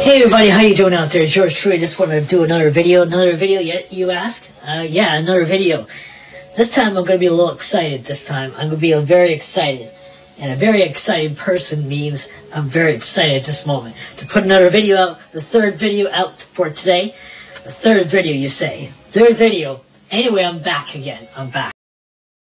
Hey everybody, how you doing out there? It's yours truly. Just want to do another video. Yet you ask? Yeah, another video. This time I'm going to be a little excited. I'm going to be very excited. And a very excited person means I'm very excited at this moment. To put another video out, the third video out for today. The third video, you say. Third video. Anyway, I'm back again. I'm back.